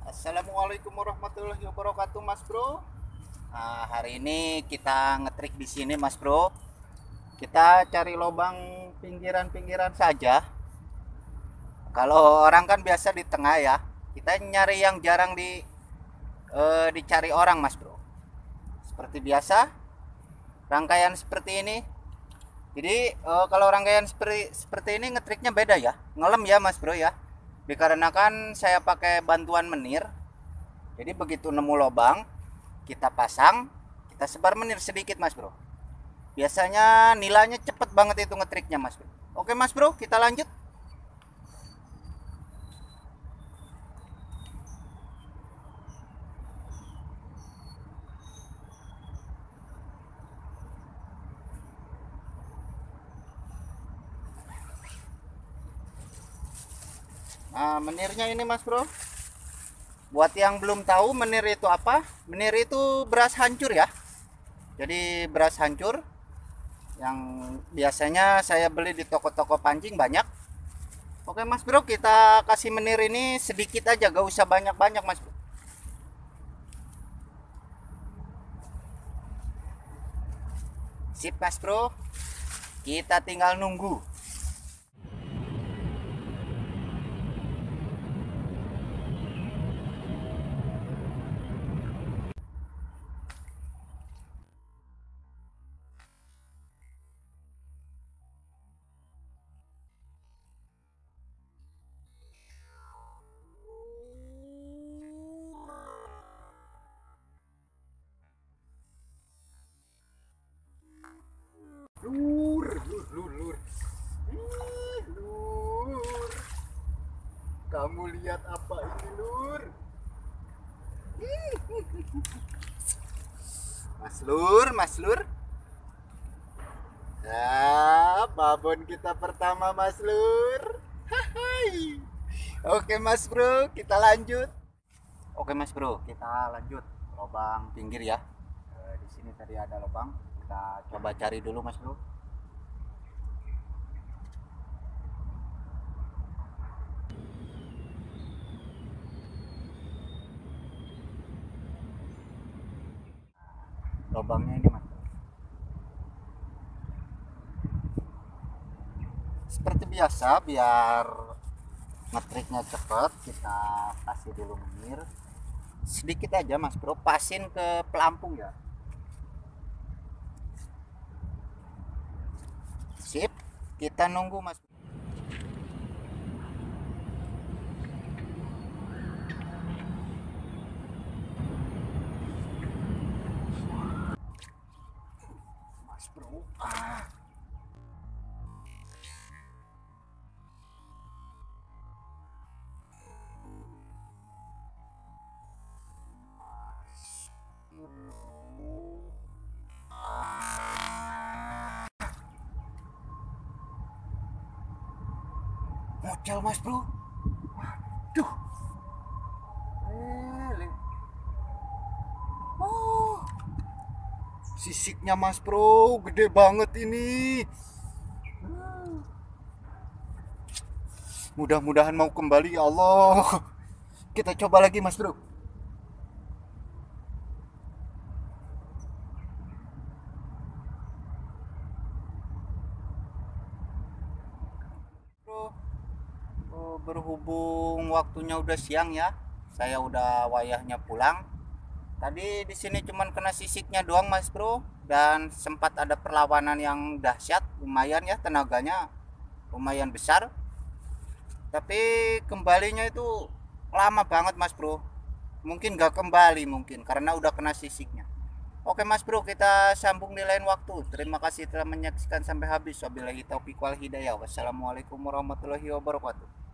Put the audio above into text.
Assalamualaikum warahmatullahi wabarakatuh, Mas Bro. Nah, hari ini kita ngetrik di sini, Mas Bro. Kita cari lubang pinggiran-pinggiran saja. Kalau orang kan biasa di tengah ya. Kita nyari yang jarang dicari orang, Mas Bro. Seperti biasa, rangkaian seperti ini. Jadi kalau rangkaian seperti ini ngetriknya beda ya. Ngelem ya, Mas Bro ya. Dikarenakan saya pakai bantuan menir. Jadi begitu nemu lubang, kita pasang, kita sebar menir sedikit, Mas Bro. Biasanya nilainya cepet banget itu ngetriknya, Mas Bro. Oke, Mas Bro, kita lanjut. Nah, menirnya ini, Mas Bro. Buat yang belum tahu menir itu apa, menir itu beras hancur ya. Jadi beras hancur yang biasanya saya beli di toko-toko pancing banyak. Oke, Mas Bro, kita kasih menir ini sedikit aja, gak usah banyak-banyak, Mas Bro. Sip, Mas Bro, kita tinggal nunggu. Lur, lur, lur, lur. Lur. Kamu lihat apa ini, Lur? Mas Lur, Mas Lur. Ya, babon kita pertama, Mas Lur. Hai. Oke, Mas Bro, kita lanjut. Oke, Mas Bro, kita lanjut lubang pinggir ya. Di sini tadi ada lubang. Kita coba cari dulu, Mas Bro. Lubangnya ini, Mas. Seperti biasa, biar ngetriknya cepet, kita kasih dulu menir sedikit aja, Mas Bro. Pasin ke pelampung ya. Sip, kita nunggu, Mas. Mas Bro, ngocel, Mas Bro. Duh. Oh, sisiknya, Mas Bro, gede banget ini. Mudah-mudahan mau kembali, ya Allah. Kita coba lagi, Mas Bro. Bro, berhubung waktunya udah siang ya, saya udah wayahnya pulang. Tadi di sini cuman kena sisiknya doang, Mas Bro, dan sempat ada perlawanan yang dahsyat, lumayan ya, tenaganya lumayan besar. Tapi kembalinya itu lama banget, Mas Bro. Mungkin gak kembali mungkin karena udah kena sisiknya. Oke, Mas Bro, kita sambung di lain waktu. Terima kasih telah menyaksikan sampai habis. Wabillahi taufiq wal hidayah. Wassalamualaikum warahmatullahi wabarakatuh.